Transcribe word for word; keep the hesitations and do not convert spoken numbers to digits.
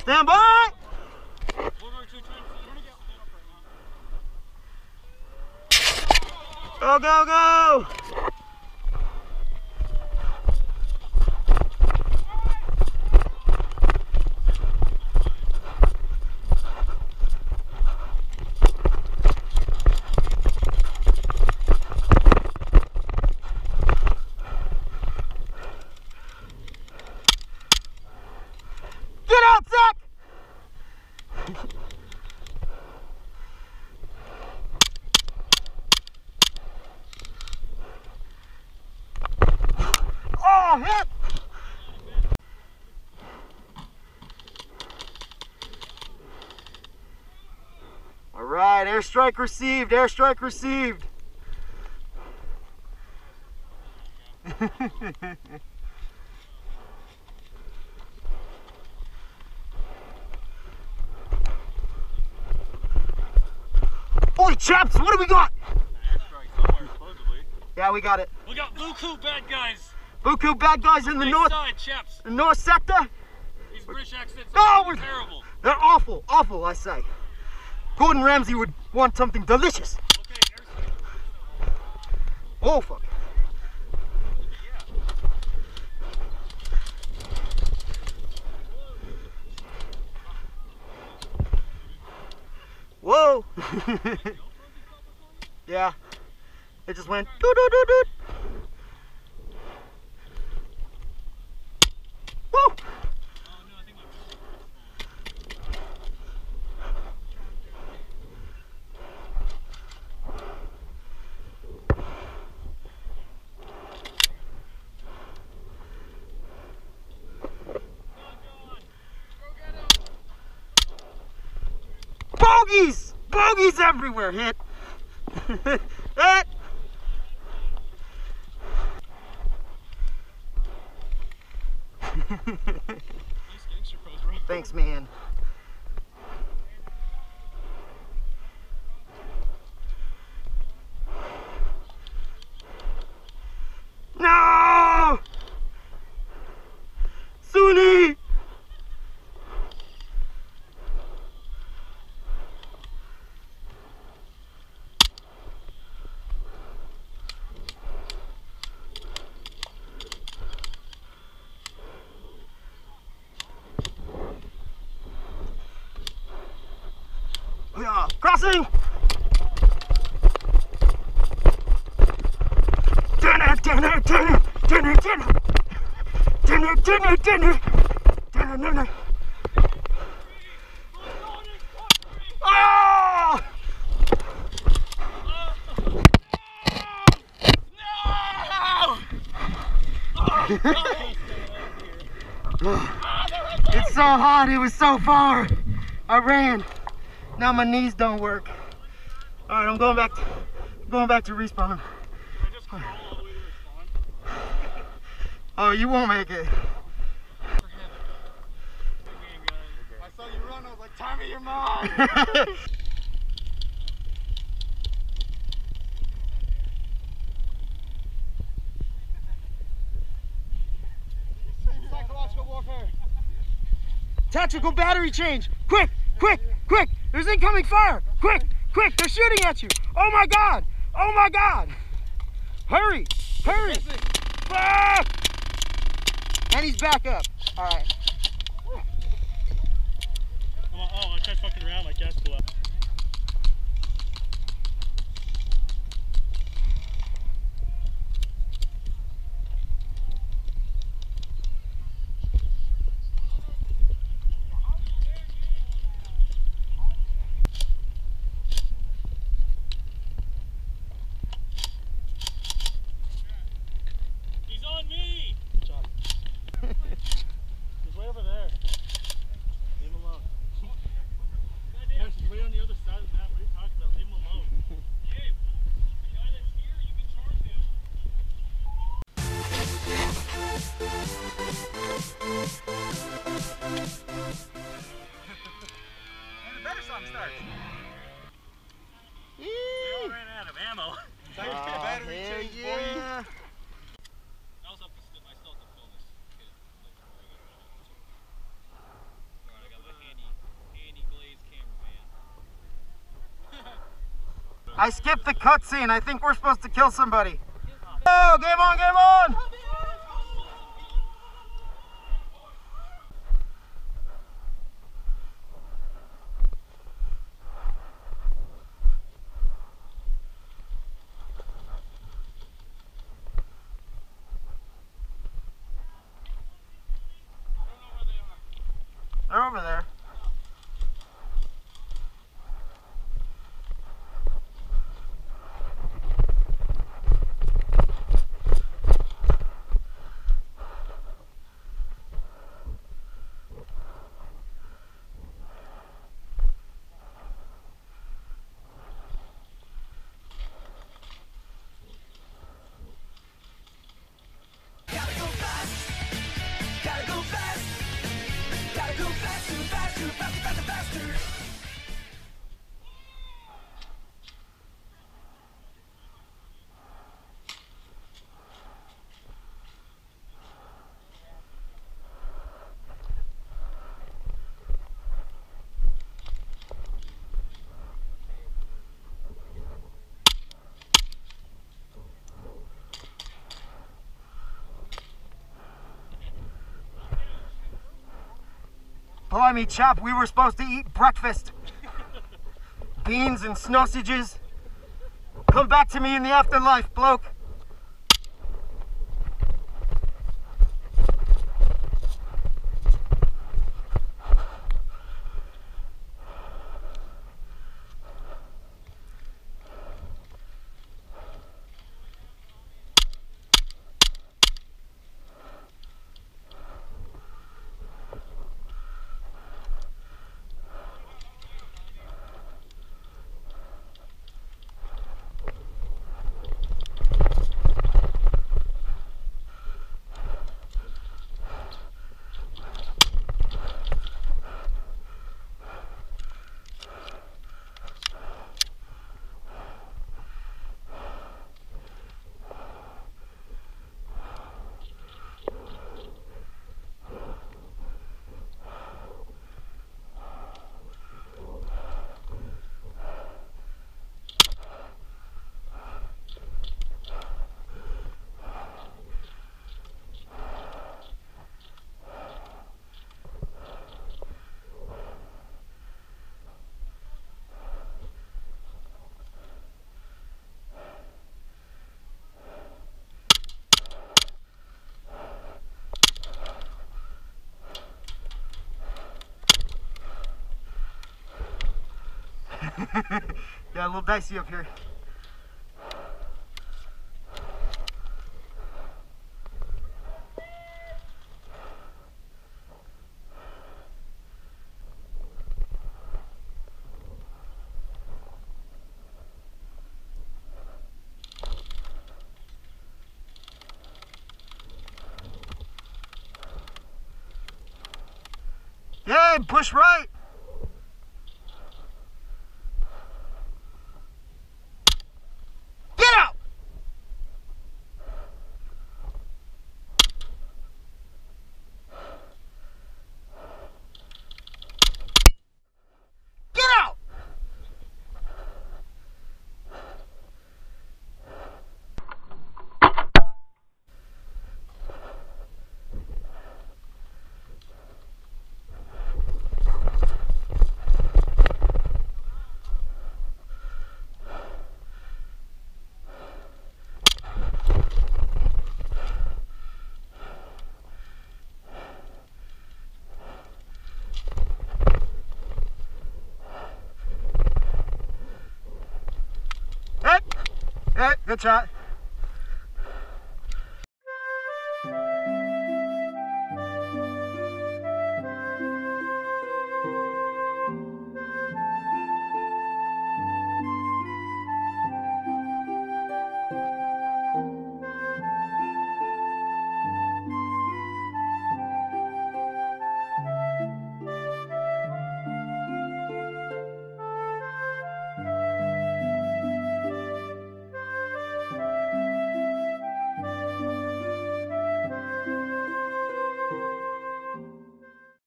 Stand by! Go, go, go! Get out, Zach! Oh, hit! All right, airstrike received, airstrike received. Holy chaps, what do we got? Airstrike somewhere, supposedly. Yeah, we got it. We got Buku bad guys. Buku bad guys in the East north, side, chaps. the north sector. These British accents No, are we're- terrible. They're awful, awful, I say. Gordon Ramsay would want something delicious. Okay, airstrike. Oh, fuck. Whoa! Yeah, it just went doo doo doo doo. Woo! Bogeys! Bogeys everywhere! Hit! Hit! Thanks, man. No! Suni! Yeah, crossing! Dinner, dinner, dinner, dinner, dinner, dinner, dinner, dinner, dinner, dinner. Oh! It's so hot, it was so far. I ran. Now my knees don't work. All right, I'm going back to, going back to respawn. Oh, you won't make it. I saw you run, I was like, Tommy, your mom! Psychological warfare. Tactical battery change. Quick, quick, quick. There's incoming fire. Quick, quick. They're shooting at you. Oh my God. Oh my God. Hurry, hurry. Ah! And he's back up. All right. Oh, oh I tried fucking around, my gas blew up. He's on me! Good job. He's way over there. Leave him alone. Yes, he's way on the I skipped the cutscene. I think we're supposed to kill somebody. Oh, game on, game on! They're over there. Blimey, chap, we were supposed to eat breakfast. Beans and sausages. Come back to me in the afterlife, bloke. Yeah, a little dicey up here. Yeah, push right. Good shot.